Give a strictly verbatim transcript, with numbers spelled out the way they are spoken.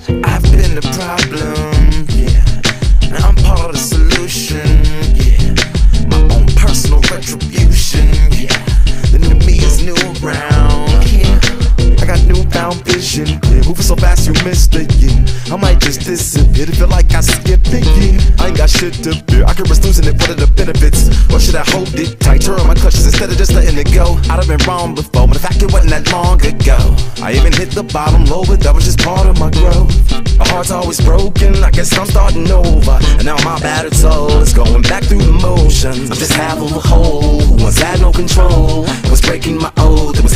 I've been the problem, yeah, and I'm part of the solution, yeah. My own personal retribution, yeah. The new me is new around, yeah. I got newfound vision, yeah. Moving so fast you missed it, yeah. I might just disappear to feel like I skipped it, yeah. I ain't got shit to fear, I could risk losing it, what are the benefits? Or should I hold it tight, turn on my clutches instead of just letting it go? I'd have been wrong before, but the fact it wasn't that long ago. I even hit the bottom low, but that was just part of my growth. My heart's always broken, I guess I'm starting over. And now my battered soul is going back through the motions. I'm just half of a whole who once had no control. Was breaking my oath, it was